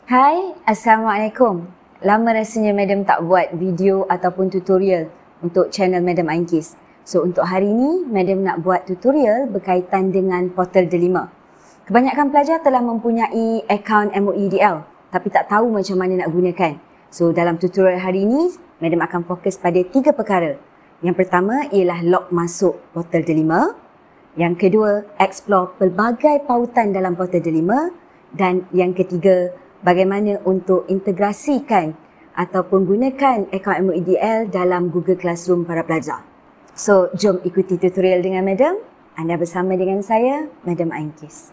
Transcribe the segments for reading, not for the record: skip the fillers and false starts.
Hai, Assalamualaikum. Lama rasanya Madam tak buat video ataupun tutorial untuk channel Madam Ainkis. So untuk hari ini, Madam nak buat tutorial berkaitan dengan portal Delima. Kebanyakan pelajar telah mempunyai akaun MOEDL tapi tak tahu macam mana nak gunakan. So dalam tutorial hari ini, Madam akan fokus pada 3 perkara. Yang pertama ialah log masuk portal Delima. Yang kedua, explore pelbagai pautan dalam portal Delima. Dan yang ketiga, bagaimana untuk integrasikan ataupun gunakan akaun MOEDL dalam Google Classroom para pelajar. So, jom ikuti tutorial dengan Madam. Anda bersama dengan saya, Madam Ainkis.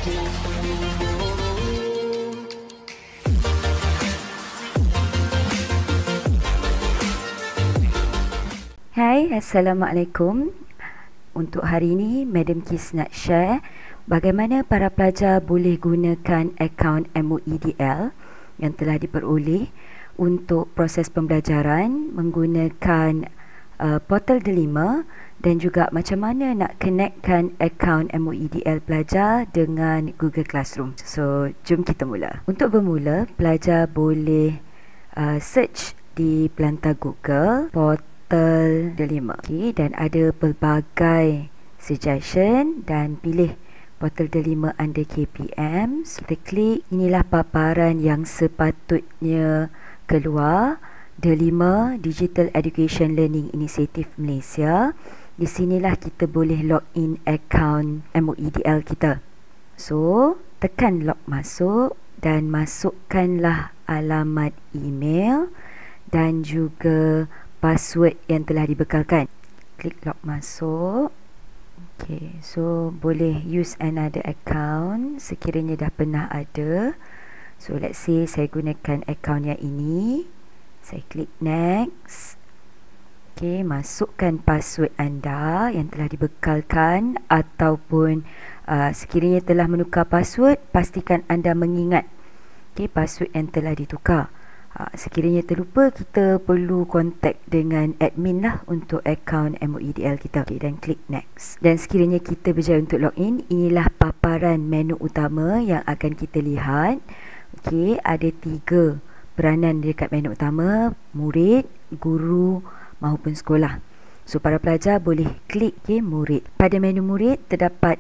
Hai, Assalamualaikum. Untuk hari ini, Madam Kis nak share bagaimana para pelajar boleh gunakan akaun MOEDL yang telah diperoleh untuk proses pembelajaran menggunakan portal Delima dan juga macam mana nak connectkan akaun MOEDL pelajar dengan Google Classroom. So, jom kita mula. Untuk bermula, pelajar boleh search di pelantar Google portal Delima. Okay, dan ada pelbagai suggestion dan pilih portal Delima under KPM. So, kita klik, inilah paparan yang sepatutnya keluar. Delima Digital Education Learning Initiative Malaysia. Di sinilah kita boleh login akaun MOEDL kita. So, tekan log masuk dan masukkanlah alamat email dan juga password yang telah dibekalkan. Klik log masuk. Okay, so boleh use another account sekiranya dah pernah ada. So let's say saya gunakan account yang ini. Saya klik next. Okay, masukkan password anda yang telah dibekalkan ataupun sekiranya telah menukar password, pastikan anda mengingat password yang telah ditukar. Sekiranya terlupa, kita perlu kontak dengan admin lah untuk akaun MOEDL kita. Okay, dan klik next. Dan sekiranya kita berjaya untuk login, inilah paparan menu utama yang akan kita lihat. Okay, ada 3 peranan dekat menu utama: murid, guru maupun sekolah. So, para pelajar boleh klik murid. Pada menu murid terdapat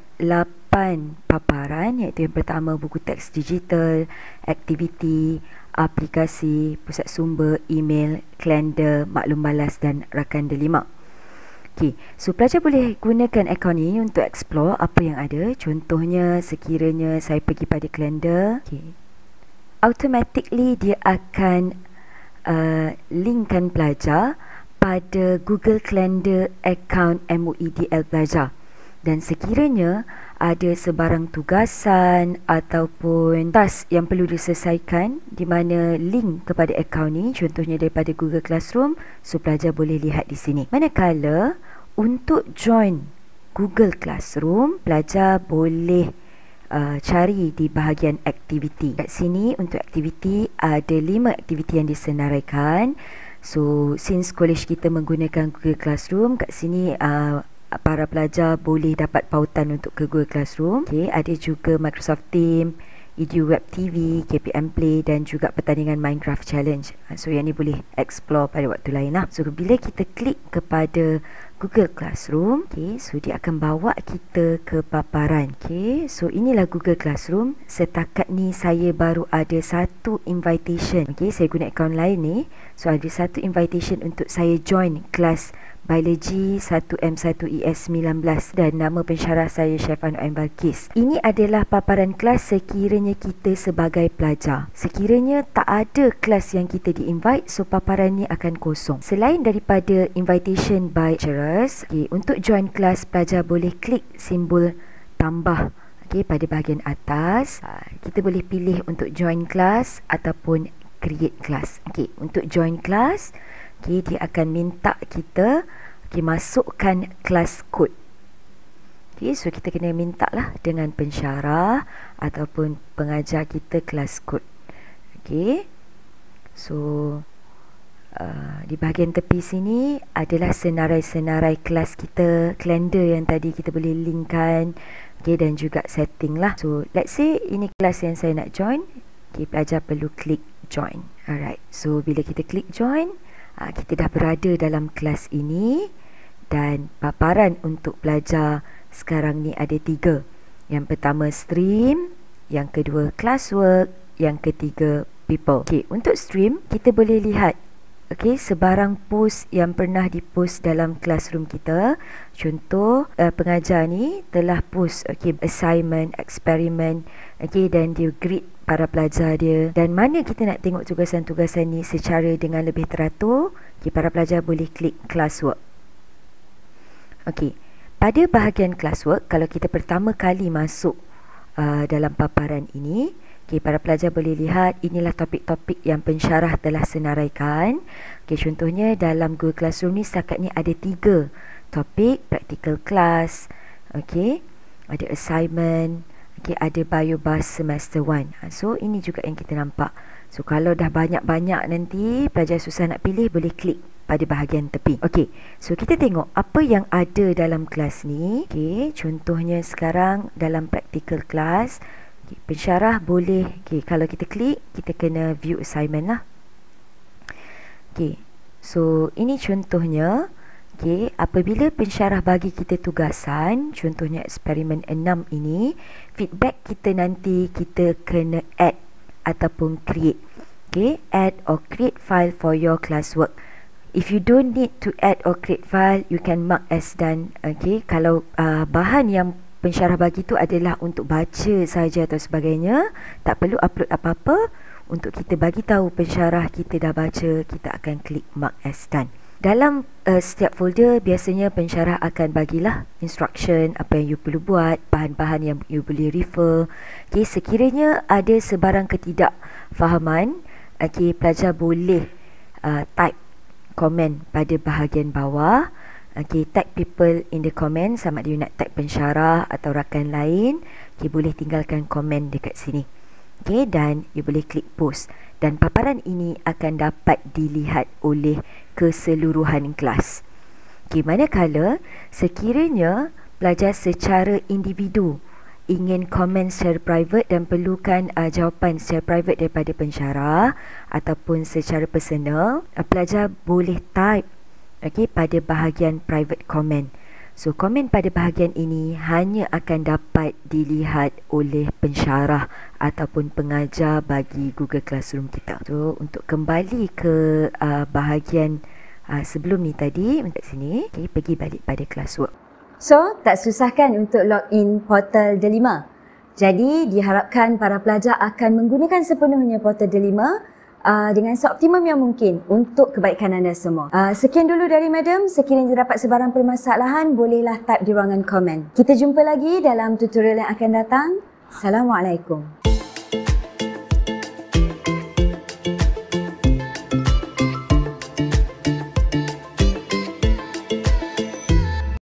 8 paparan, iaitu yang pertama buku teks digital, aktiviti, aplikasi, pusat sumber, email, kalender, maklum balas dan rakan Delima. Okay, so pelajar boleh gunakan akaun ini untuk explore apa yang ada. Contohnya, sekiranya saya pergi pada kalender, automatically dia akan linkkan pelajar pada Google Calendar akaun MOEDL pelajar. Dan sekiranya ada sebarang tugasan ataupun task yang perlu diselesaikan di mana link kepada akaun ni, contohnya daripada Google Classroom, so pelajar boleh lihat di sini. Manakala untuk join Google Classroom, pelajar boleh cari di bahagian aktiviti. Kat sini untuk aktiviti ada 5 aktiviti yang disenaraikan. So since college kita menggunakan Google Classroom, kat sini para pelajar boleh dapat pautan untuk ke Google Classroom. Okay, ada juga Microsoft Teams, Edu Web TV, KPM Play dan juga pertandingan Minecraft Challenge. So yang ni boleh explore pada waktu lain lah. So bila kita klik kepada Google Classroom, okay, so dia akan bawa kita ke paparan. Okay, so inilah Google Classroom. Setakat ni saya baru ada 1 invitation. Okay, saya guna akaun lain ni. So ada 1 invitation untuk saya join kelas Biologi 1M1ES19 dan nama pensyarah saya Chef Anwar Balkis. Ini adalah paparan kelas sekiranya kita sebagai pelajar. Sekiranya tak ada kelas yang kita di-invite, so paparan ni akan kosong. Selain daripada invitation by lecturers, okay, untuk join kelas, pelajar boleh klik simbol tambah. Okay, pada bahagian atas, kita boleh pilih untuk join kelas ataupun create kelas. Okay, untuk join kelas, okay, dia akan minta kita masukkan kelas kod. Okay, so kita kena minta lah dengan pensyarah ataupun pengajar kita kelas kod. Okay, so di bahagian tepi sini adalah senarai-senarai kelas kita, kalender yang tadi kita boleh linkkan. Okay, dan juga setting lah. So let's say ini kelas yang saya nak join. Okay, pelajar perlu klik join. Alright, so bila kita klik join, kita dah berada dalam kelas ini dan paparan untuk pelajar sekarang ni ada 3. Yang pertama stream, yang kedua classwork, yang ketiga people. Okay, untuk stream kita boleh lihat sebarang post yang pernah dipost dalam classroom kita. Contoh pengajar ni telah post assignment, eksperimen, dan dia grade para pelajar dia, dan mana kita nak tengok tugasan-tugasan ni secara dengan lebih teratur, para pelajar boleh klik classwork. Pada bahagian classwork, kalau kita pertama kali masuk dalam paparan ini, para pelajar boleh lihat inilah topik-topik yang pensyarah telah senaraikan. Contohnya dalam Google Classroom ni setakat ni ada 3 topik: practical class, ada assignment, ada biobus semester 1. So ini juga yang kita nampak. So kalau dah banyak-banyak nanti pelajar susah nak pilih, boleh klik pada bahagian tepi. So kita tengok apa yang ada dalam kelas ni. Contohnya sekarang dalam practical class, pensyarah boleh, kalau kita klik, kita kena view assignment lah. So ini contohnya. Apabila pensyarah bagi kita tugasan, contohnya eksperimen 6 ini, feedback kita nanti kita kena add ataupun create. Add or create file for your classwork. If you don't need to add or create file, you can mark as done. Kalau bahan yang pensyarah bagi tu adalah untuk baca saja atau sebagainya, tak perlu upload apa-apa. Untuk kita bagi tahu pensyarah kita dah baca, kita akan klik mark as done. Dalam setiap folder biasanya pensyarah akan bagilah instruction apa yang you perlu buat, bahan-bahan yang you boleh refer. Sekiranya ada sebarang ketidakfahaman, pelajar boleh type komen pada bahagian bawah. Tag people in the comment, sama ada you nak tag pensyarah atau rakan lain. Boleh tinggalkan komen dekat sini. Dan you boleh klik post, dan paparan ini akan dapat dilihat oleh keseluruhan kelas. Manakala sekiranya pelajar secara individu ingin komen secara private dan perlukan jawapan secara private daripada pensyarah ataupun secara personal, pelajar boleh type pada bahagian private comment. So komen pada bahagian ini hanya akan dapat dilihat oleh pensyarah ataupun pengajar bagi Google Classroom kita. So untuk kembali ke bahagian sebelum ni tadi, untuk sini, pergi balik pada classwork. So tak susahkan untuk login portal Delima. Jadi diharapkan para pelajar akan menggunakan sepenuhnya portal Delima dengan seoptimum yang mungkin untuk kebaikan anda semua. Sekian dulu dari Madam. Sekiranya terdapat sebarang permasalahan, bolehlah type di ruangan komen. Kita jumpa lagi dalam tutorial yang akan datang. Assalamualaikum.